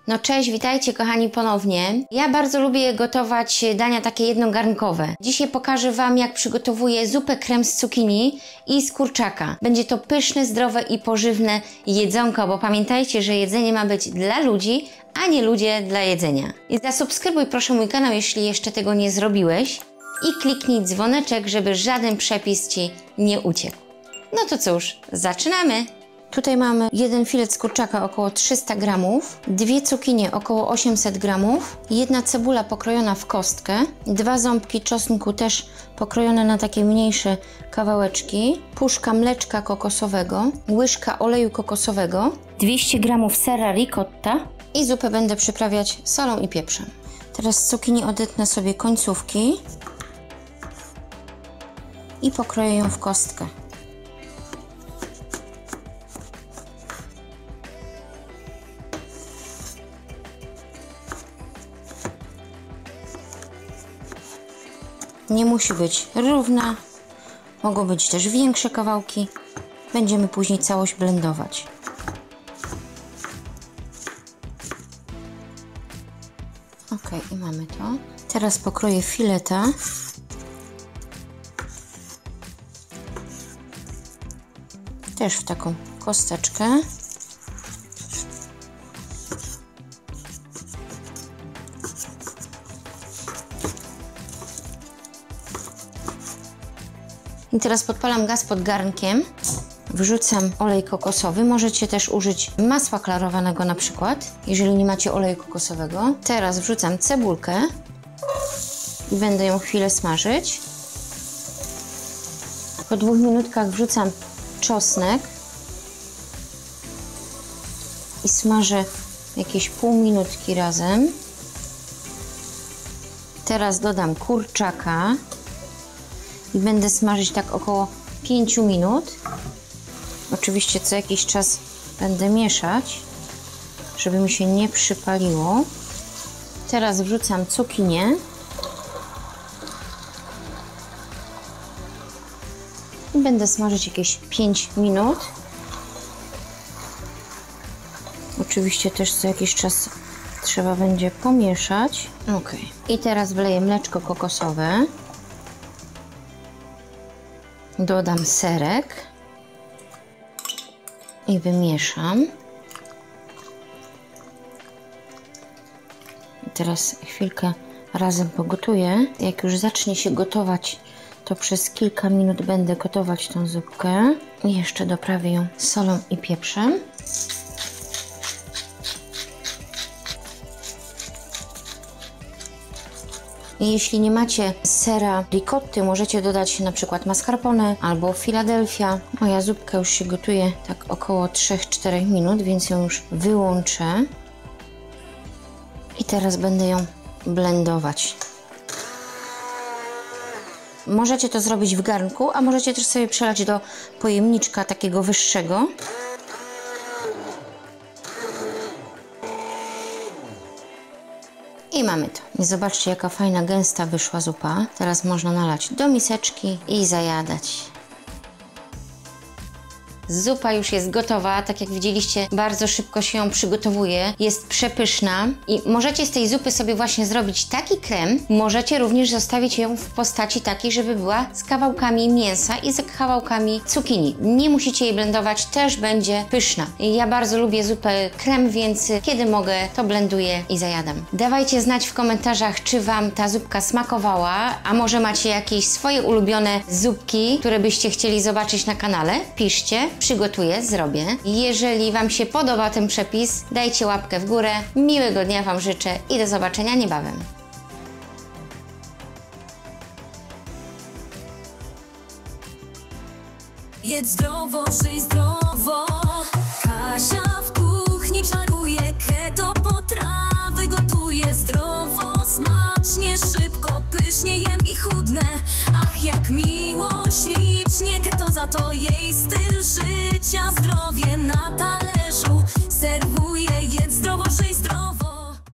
No cześć, witajcie kochani ponownie. Ja bardzo lubię gotować dania takie jednogarnkowe. Dzisiaj pokażę Wam, jak przygotowuję zupę krem z cukinii i z kurczaka. Będzie to pyszne, zdrowe i pożywne jedzonko, bo pamiętajcie, że jedzenie ma być dla ludzi, a nie ludzie dla jedzenia. I zasubskrybuj proszę mój kanał, jeśli jeszcze tego nie zrobiłeś i kliknij dzwoneczek, żeby żaden przepis Ci nie uciekł. No to cóż, zaczynamy! Tutaj mamy jeden filet z kurczaka około 300 gramów, dwie cukinie około 800 gramów, jedna cebula pokrojona w kostkę, dwa ząbki czosnku też pokrojone na takie mniejsze kawałeczki, puszka mleczka kokosowego, łyżka oleju kokosowego, 200 gramów sera ricotta i zupę będę przyprawiać solą i pieprzem. Teraz z cukinii odetnę sobie końcówki i pokroję ją w kostkę. Nie musi być równa, mogą być też większe kawałki. Będziemy później całość blendować. Ok, i mamy to. Teraz pokroję fileta. Też w taką kosteczkę. I teraz podpalam gaz pod garnkiem, wrzucam olej kokosowy, możecie też użyć masła klarowanego na przykład, jeżeli nie macie oleju kokosowego. Teraz wrzucam cebulkę i będę ją chwilę smażyć. Po 2 minutkach wrzucam czosnek i smażę jakieś pół minutki razem. Teraz dodam kurczaka. I będę smażyć tak około 5 minut. Oczywiście co jakiś czas będę mieszać, żeby mi się nie przypaliło. Teraz wrzucam cukinię. I będę smażyć jakieś 5 minut. Oczywiście też co jakiś czas trzeba będzie pomieszać. Ok. I teraz wleję mleczko kokosowe. Dodam serek i wymieszam. I teraz chwilkę razem pogotuję. Jak już zacznie się gotować, to przez kilka minut będę gotować tą zupkę. I jeszcze doprawię ją solą i pieprzem. I jeśli nie macie sera ricotty, możecie dodać na przykład mascarpone albo Philadelphia. Moja zupka już się gotuje tak około 3-4 minut, więc ją już wyłączę. I teraz będę ją blendować. Możecie to zrobić w garnku, a możecie też sobie przelać do pojemniczka takiego wyższego. I mamy to. I zobaczcie, jaka fajna, gęsta wyszła zupa. Teraz można nalać do miseczki i zajadać. Zupa już jest gotowa, tak jak widzieliście, bardzo szybko się ją przygotowuje, jest przepyszna i możecie z tej zupy sobie właśnie zrobić taki krem, możecie również zostawić ją w postaci takiej, żeby była z kawałkami mięsa i z kawałkami cukinii. Nie musicie jej blendować, też będzie pyszna. Ja bardzo lubię zupę krem, więc kiedy mogę, to blenduję i zajadam. Dawajcie znać w komentarzach, czy Wam ta zupka smakowała, a może macie jakieś swoje ulubione zupki, które byście chcieli zobaczyć na kanale? Piszcie. Przygotuję, zrobię. Jeżeli Wam się podoba ten przepis, dajcie łapkę w górę. Miłego dnia Wam życzę i do zobaczenia niebawem. Jedz zdrowo, żyj zdrowo. Kasia w kuchni czaruje keto.